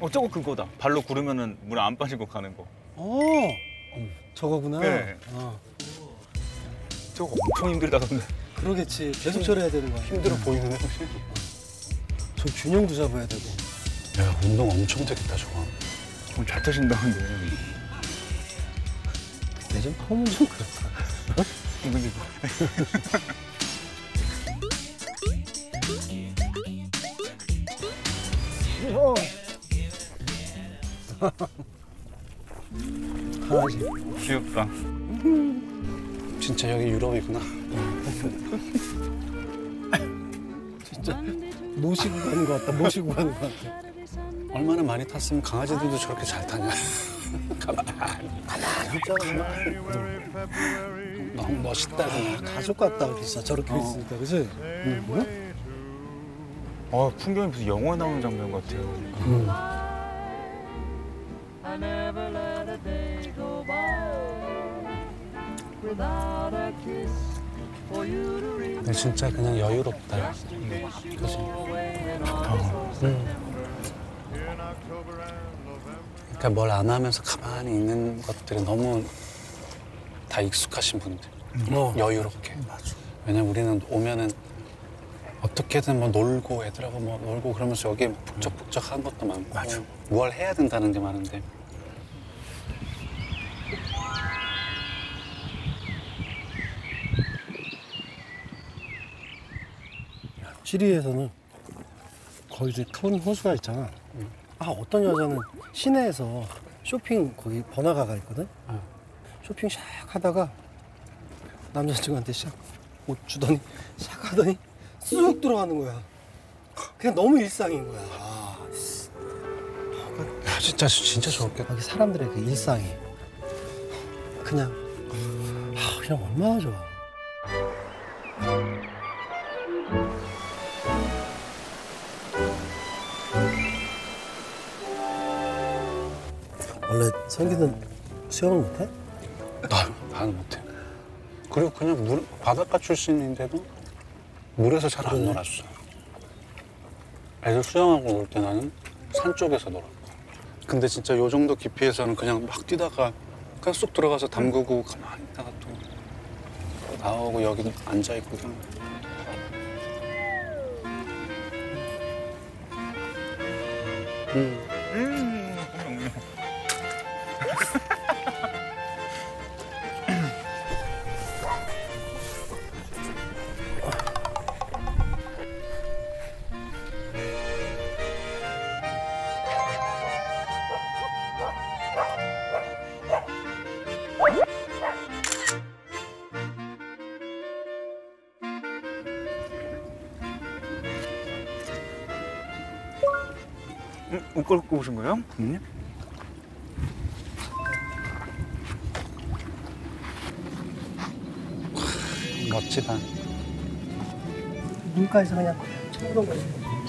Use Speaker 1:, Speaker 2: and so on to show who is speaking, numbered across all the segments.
Speaker 1: 저거 그거다. 발로 구르면은 물 안 빠지고 가는 거.
Speaker 2: 저거구나.
Speaker 1: 네. 저거 엄청 힘들다던데.
Speaker 2: 그러겠지. 계속 저래야 되는 거야.
Speaker 3: 힘들어 보이는데 혹시?
Speaker 2: 저 균형도 잡아야 되고.
Speaker 3: 야, 운동 엄청 되겠다 저거.
Speaker 1: 잘 타신다는데.
Speaker 2: 예전 폼은 좀 그렇다.
Speaker 1: 근데
Speaker 2: 강아지.
Speaker 1: 귀엽다.
Speaker 3: 진짜 여기 유럽이구나.
Speaker 2: 진짜 모시고 가는 것 같다. 모시고 가는 것 같다.
Speaker 3: 얼마나 많이 탔으면 강아지들도 저렇게 잘 타냐. 너무 멋있다 그냥.
Speaker 2: 가족 같다. 진짜 저렇게 있으니까. 그치? 뭐야?
Speaker 1: 풍경이 무슨 영화에 나오는 장면 같아요.
Speaker 3: 근데 진짜 그냥 여유롭다. 그치? 그러니까 뭘 안 하면서 가만히 있는 것들이 너무 다 익숙하신 분들. 여유롭게.
Speaker 2: 맞아.
Speaker 3: 왜냐면 우리는 오면은 어떻게든 뭐 놀고 애들하고 뭐 놀고 그러면서 여기 북적북적한 것도 많고
Speaker 2: 맞아.
Speaker 3: 뭘 해야 된다는 게 많은데
Speaker 2: 시리에서는 거기 이제 큰 호수가 있잖아. 어떤 여자는 시내에서 쇼핑 거기 번화가가 있거든. 쇼핑 샥 하다가 남자친구한테 샥 옷 주더니 샥 하더니 쑥 들어가는 거야. 그냥 너무 일상인 거야.
Speaker 3: 야, 진짜 좋았겠다.
Speaker 2: 거기 사람들의 그 일상이 그냥 그냥 얼마나 좋아. 원래 성기는 수영을 못해?
Speaker 3: 나는 못해. 그리고 그냥 바닷가 출신인데도 물에서 잘 안 놀았어. 애들 수영하고 놀 때 나는 산 쪽에서 놀았고. 근데 진짜 요 정도 깊이에서는 그냥 막 뛰다가 그냥 쑥 들어가서 담그고 가만히 있다가 또 나오고 여기 앉아있고 그냥.
Speaker 1: 옷 걸고 오신 거예요?
Speaker 3: 멋지다.
Speaker 2: 눈가에서 그냥 청동거리고.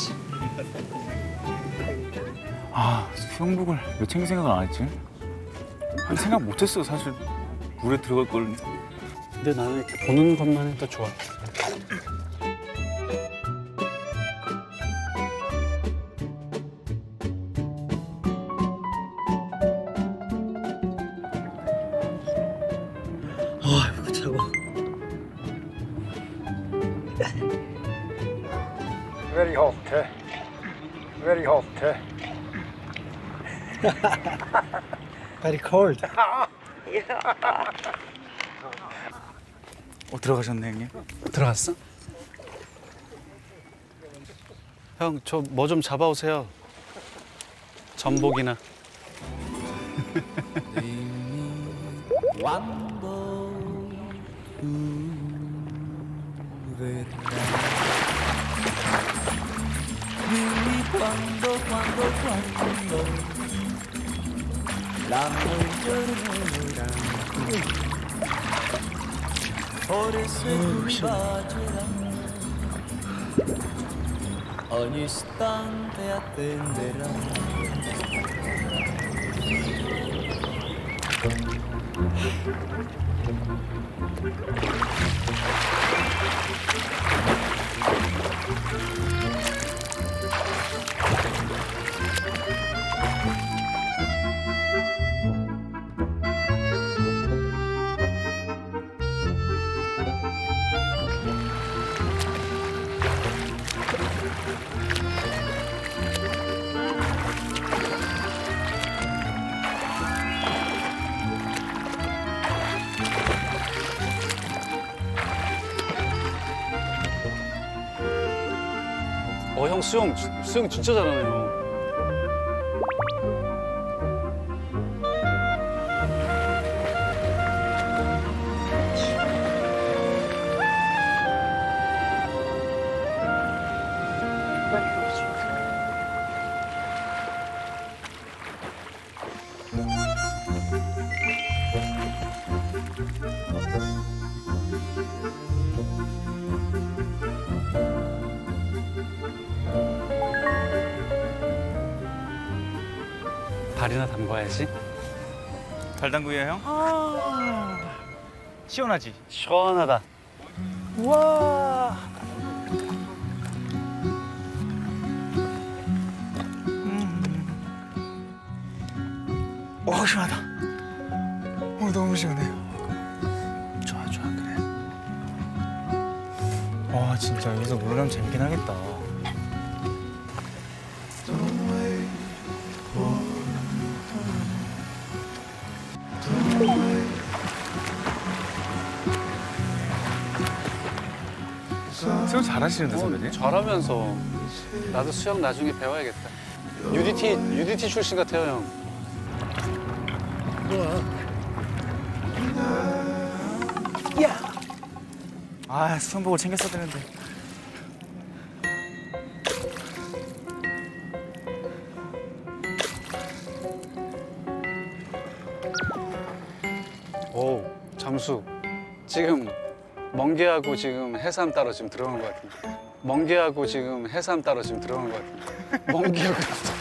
Speaker 1: 수영복을 왜 챙길 생각을 안 했지? 생각 못했어 사실. 물에 들어갈 걸.
Speaker 3: 근데 나는 이렇게 보는 것만 해도 좋아.
Speaker 2: 이거 차가워.
Speaker 4: Very hot. Very hot.
Speaker 2: Very cold.
Speaker 1: 들어가셨네 형님.
Speaker 3: 들어갔어? 형, 저 뭐 좀 잡아오세요. 전복이나.
Speaker 5: Ogni istante attenderà.
Speaker 3: 형 수영 진짜 잘하네요. 발이나 담궈야지.
Speaker 1: 잘 담그요 형? 시원하지?
Speaker 3: 시원하다.
Speaker 1: 우와. 와 시원하다. 너무 시원해요. 좋아 그래. 와 진짜 여기서 물놀이하면 재밌긴 하겠다. 수영 잘하시는데 선배님?
Speaker 3: 잘하면서 나도 수영 나중에 배워야겠다. UDT 출신 같아요 형.
Speaker 1: 아 수영복을 챙겼어야 되는데.
Speaker 3: 오 잠수. 지금 멍게하고 지금 해삼 따로 지금 들어간 것 같은데. 멍게하고 지금 해삼 따로 지금 들어간 것 같은데. 멍게하고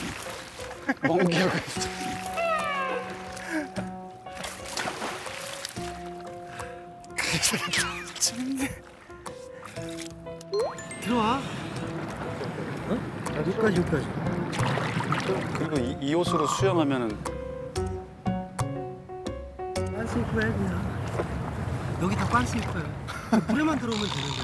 Speaker 2: 들어와. 어? 여기까지.
Speaker 3: 그리고 이 옷으로 수영하면은
Speaker 2: 빤스 입고 해 그냥. 여기 다 빤스 입고요. 물에만 들어오면 되는데.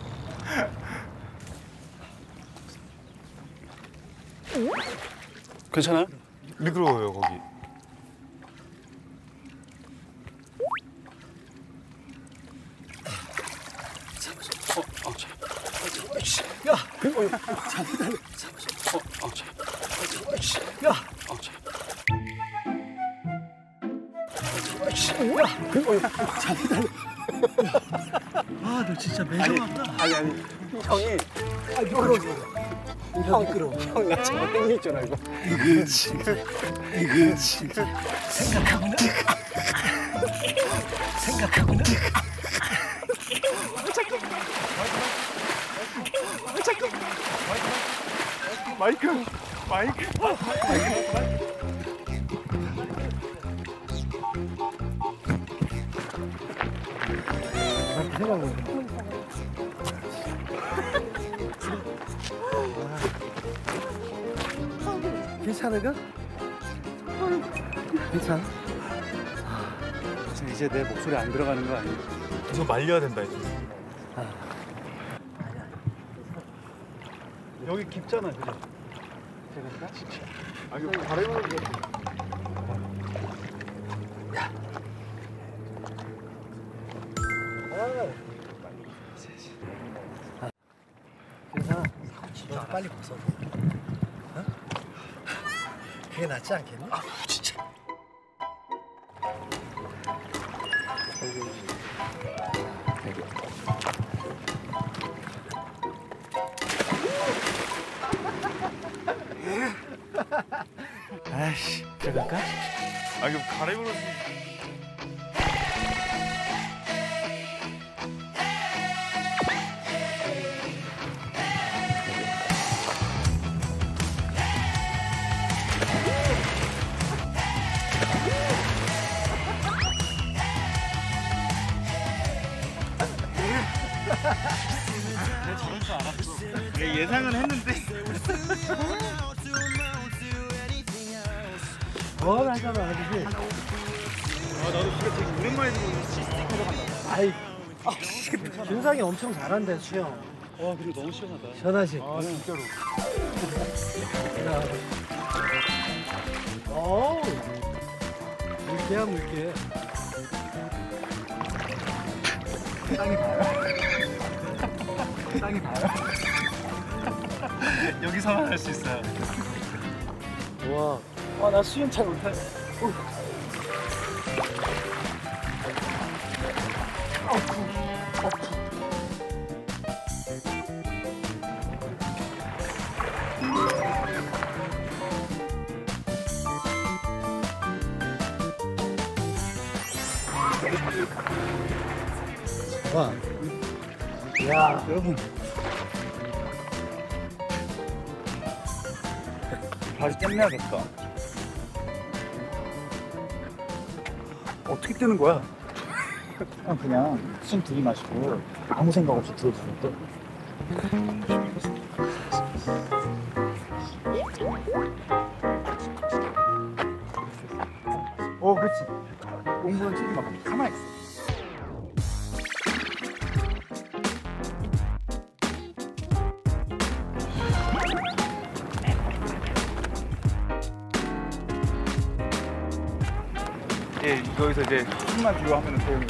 Speaker 3: 괜찮아요?
Speaker 1: 미끄러워요 거기.
Speaker 2: 야,
Speaker 3: 야.
Speaker 2: 아, 너 진짜 매정하다.
Speaker 3: 아니 형이
Speaker 2: 미끄러워. 형 미끄러워.
Speaker 3: 형 나 저거 땡길 줄 알고.
Speaker 2: 이거 진짜. 생각하구나.
Speaker 1: 마이크.
Speaker 2: 괜찮은가? 괜찮아?
Speaker 3: 이제 내 목소리 안 들어가는 거 아니야?
Speaker 1: 이거 말려야 된다 이제.
Speaker 3: 여기 깊잖아, 그죠?
Speaker 1: 아 이거 바람을
Speaker 2: 괜찮아. 너 빨리 벗어. 어? 그게 낫지 않겠니? 아, 진짜.
Speaker 1: 아이씨 들어갈까? 아 이거 갈아입으러. 저럴 줄 알았어. 예상은 했는데.
Speaker 2: 하잖아, 아저씨.
Speaker 1: 나도 진짜 되게 오랜만에 들어보는.
Speaker 2: 아이, 준상이 엄청 잘한대, 수영.
Speaker 3: 와, 그리고 너무 시원하다.
Speaker 2: 시원하지?
Speaker 1: 아 진짜로.
Speaker 2: 어우, 물개야, 물개. 땅이 닿아요? 땅이 닿아요?
Speaker 1: 여기서만 할 수 있어요.
Speaker 2: 와.
Speaker 1: 아, 나 수영 잘 못해.
Speaker 2: 와. 야, 여러분.
Speaker 1: 다시 잼내야겠다. 어떻게 뜨는 거야?
Speaker 6: 그냥 숨 들이마시고 아무 생각 없이 들어주면 돼.
Speaker 1: 그렇지. 공부는 치지 마. 가만히 있어. 여기서 이제 숨만 뒤로 하면은 소용이.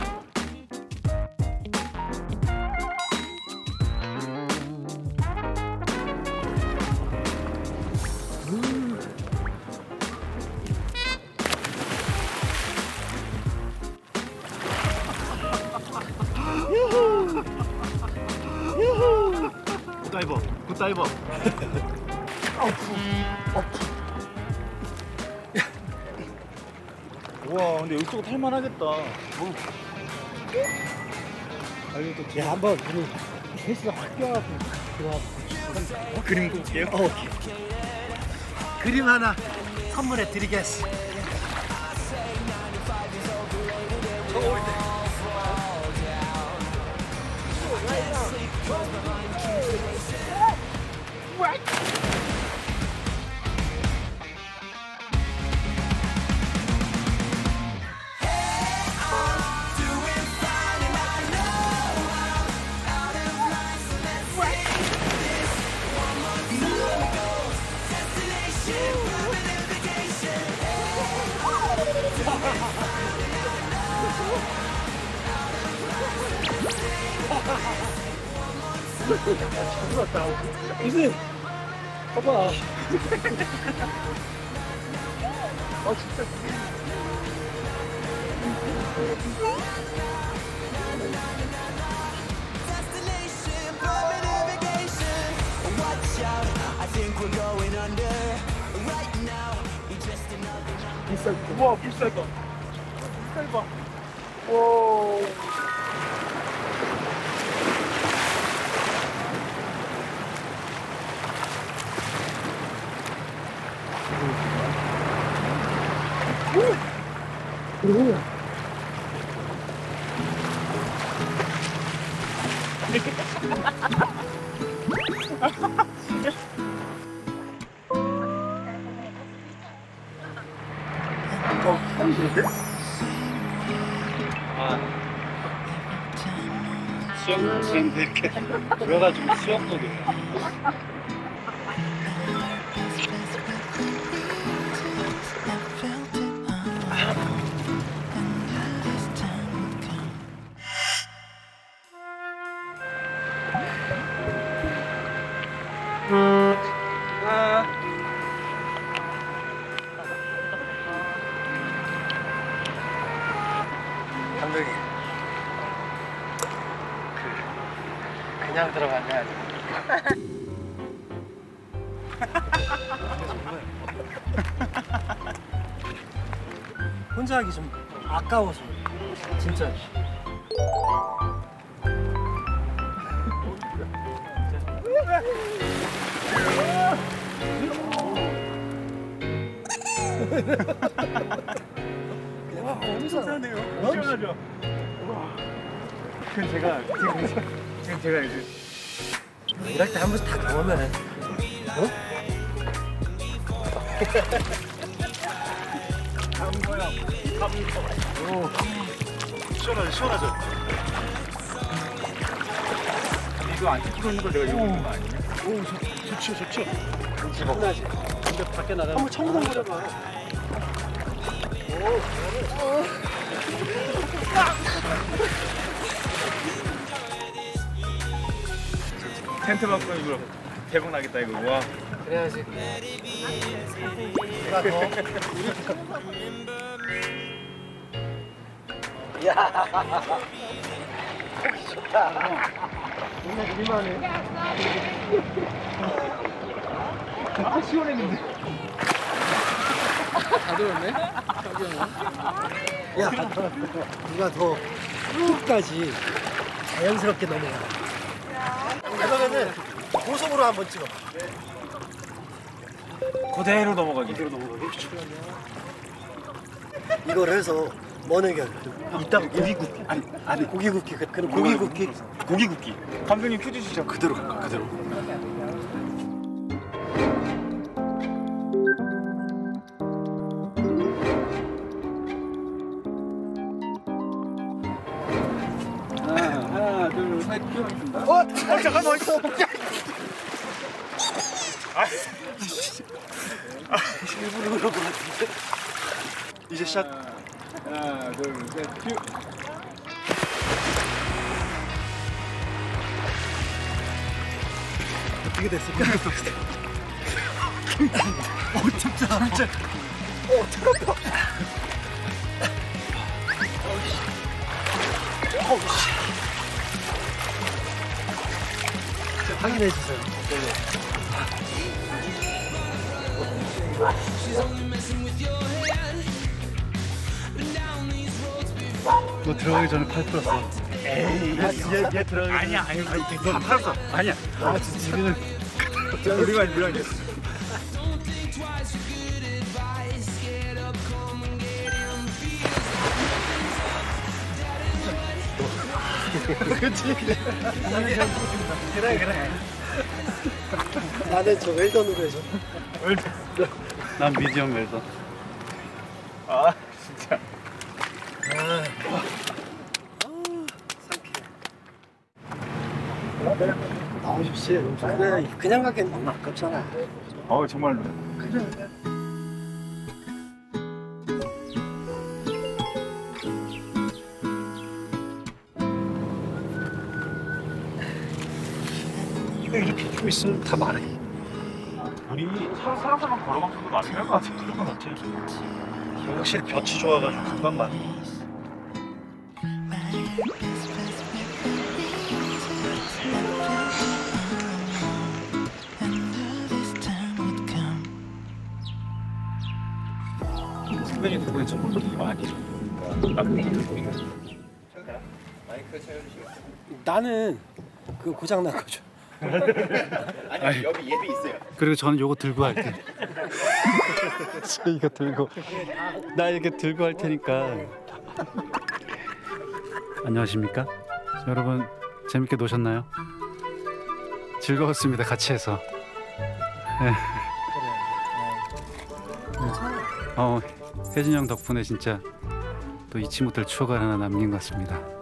Speaker 1: 굿다이버, 굿다이버. 우와, 근데 여기 또 탈만하겠다.
Speaker 2: 야, 한번 우리 셋이서 확 껴갖고 들어와.
Speaker 1: 그림 볼게요.
Speaker 2: 오케이. 그림 하나 선물해 드리겠어. 이제 봐봐. 진짜.
Speaker 1: 우와, 불살까. 불살 봐. 오. 수영복은 이렇게 그래가지고 수영복이.
Speaker 2: 감독님. 그냥 들어가면 혼자 하기 좀 아까워서 진짜. 와, 어디서
Speaker 1: 시원하네요. 시원하죠? 그럼 지금 제가 이제
Speaker 2: 일할 때 한 번씩 다 경험해. 어?
Speaker 1: 시원하죠? 이거 안 찍히고 있는 걸 내가 이거 있는 거 아니야?
Speaker 2: 오, 좋죠. 신나지. 근데 밖에 나가면 한번 청동거려봐.
Speaker 1: 텐트 밖으로 이거 대박 나겠다 이거. 와.
Speaker 2: 그래야지. 누가 더? 야, 누가 더 끝까지 자연스럽게 넘어가. 그러면은 고속으로 한번 찍어봐.
Speaker 1: 그대로 넘어가기.
Speaker 2: 이걸 해서 뭐내게 이따가 고기 굽기. 아니 고기 굽기. 그럼 고기 굽기.
Speaker 1: 고기 굽기. 감독님 큐 주시죠.
Speaker 2: 그대로 갈까? 그대로.
Speaker 3: 하나, 둘, 셋, 큐.
Speaker 1: 잠깐만.
Speaker 2: 일부러 그런 거 같은데. 이제 시작.
Speaker 3: 하나, 둘, 셋, 큐.
Speaker 2: 어떻게 됐을까? 진짜. 잠깐만. 확인해 주세요.
Speaker 3: 너 들어가기 전에 팔 풀었어.
Speaker 2: 얘 들어가기.
Speaker 1: 아니야. 다 팔았어. 아니야.
Speaker 2: 아 진짜.
Speaker 1: 우리가 이제.
Speaker 2: 그치? 그래. 나는 저 웰던으로 해줘.
Speaker 3: 난 미디엄 웰던.
Speaker 1: 아 진짜.
Speaker 2: 너무 좋지. 그래, 그냥 가기엔 너무 아깝잖아.
Speaker 1: 정말로.
Speaker 2: 이거 이렇게 좀 있으면 다 말해.
Speaker 1: 우리 사람만 걸어가면 안 될 것 같아. 그런 건 어때?
Speaker 2: 확실히 볕이 좋아가지고 금방 말해.
Speaker 1: 선배님 그거에 전문이 많이.
Speaker 2: 나는 그 고장 난 거죠.
Speaker 1: 아니 여기 예비 있어요.
Speaker 3: 그리고 저는 요거 들고 할게. 이거 들고. 나 이렇게 들고 할 테니까. 안녕하십니까? 여러분 재밌게 노셨나요? 즐거웠습니다. 같이 해서. 네. 혜진이 형 덕분에 진짜 또 잊지 못할 추억을 하나 남긴 것 같습니다.